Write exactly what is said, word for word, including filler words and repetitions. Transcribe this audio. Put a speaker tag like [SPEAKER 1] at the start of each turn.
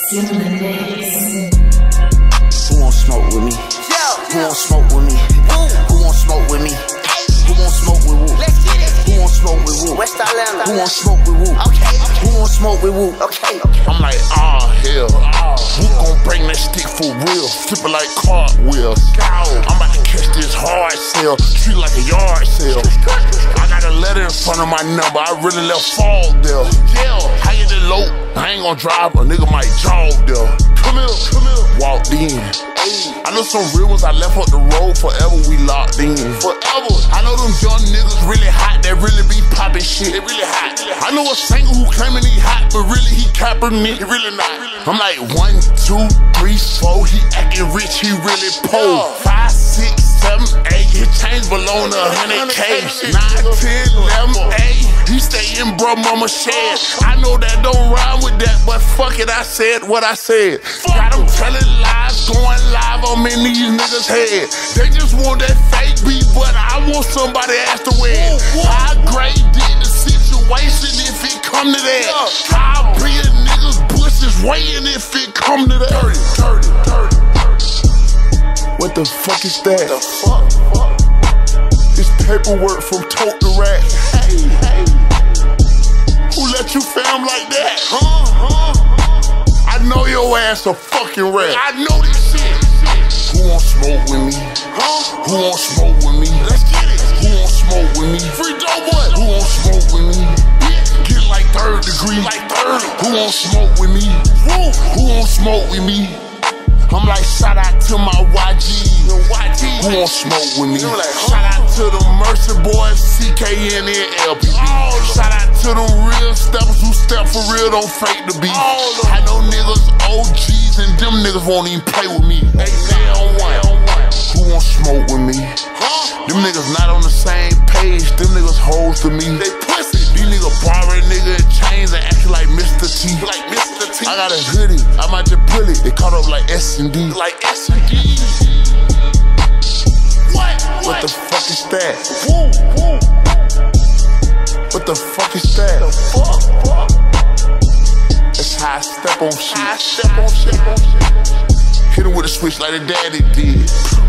[SPEAKER 1] Still in the mix.
[SPEAKER 2] Who won't smoke with me? Who won't smoke with me? Who won't smoke with me? Who won't smoke with Woo?
[SPEAKER 3] Let's get it.
[SPEAKER 2] Who won't smoke with Woo?
[SPEAKER 3] West Atlanta.
[SPEAKER 2] Who won't smoke with Woo?
[SPEAKER 3] Okay.
[SPEAKER 2] Who won't smoke with Woo?
[SPEAKER 3] Okay.
[SPEAKER 4] I'm like, ah, hell. Who gon' bring that stick for real? Flip it like cartwheels. I'm about to catch this hard sale, treat it like a yard sale. I got a letter in front of my number, I really left fall there. Yeah, how you did low? I ain't gon' drive, a nigga might jog there. Come here, come here. Walked in. I know some real ones I left up the road, forever we locked in. Forever. I know them young niggas really hot, they really be poppin' shit. They really hot. I know a singer who claimin' he hot, but really he capping me. He really not. I'm like one, two, three, four. He acting rich, he really poor. Five, six, seven, eight. His chains below the hundred K. Nine, ten, eleven, eight. He stay in bro mama shed. I know that don't rhyme with that, but fuck it, I said what I said. Got them telling lies, going live, I'm in these niggas' head. They just want that fake beat, but I want somebody ass to win. How great did the situation if it come to that? How big a niggas bush is weighing if it come to that? Dirty, dirty, dirty. What the fuck is that? The fuck, fuck. It's paperwork from tote to rack. Hey, hey. Who let you fam like that? Huh, huh? I know your ass a fucking rat. I know this shit. Who won't smoke with me? Huh? Who won't smoke with me? Let's get it. Who won't smoke with me? Free dope boy. Who won't smoke with me? Get like third degree. Like third. Who won't smoke with me? Who? Who won't smoke with me? I'm like, shout out to my Y G. Who won't smoke with me? Shout out to the Mercy Boys, C K N and L P B. Shout out to them real steppers who step for real, don't fake the beef. I know niggas O Gs and them niggas won't even play with me. They on one. Who won't smoke with me? Them niggas not on the same page, them niggas hoes to me. They pussy. These niggas borrow a nigga in chains and acting like Mister T. Like Mister T. I got a hoodie, I might just pull it. They caught up like S and D. Like S and D. What? What the fuck is that? Woo, woo. What the fuck is that? The fuck, fuck. That's how I step on shit. How I step on shit. Hit him with a switch like the daddy did.